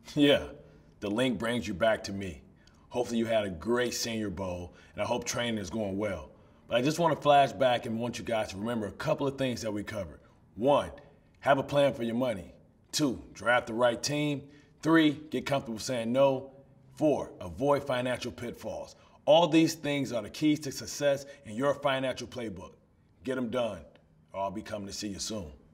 Yeah, the link brings you back to me. Hopefully you had a great Senior Bowl, and I hope training is going well. But I just want to flash back and want you guys to remember a couple of things that we covered. 1, have a plan for your money. 2, draft the right team. 3, get comfortable saying no. 4, avoid financial pitfalls. All these things are the keys to success in your financial playbook. Get them done, or I'll be coming to see you soon.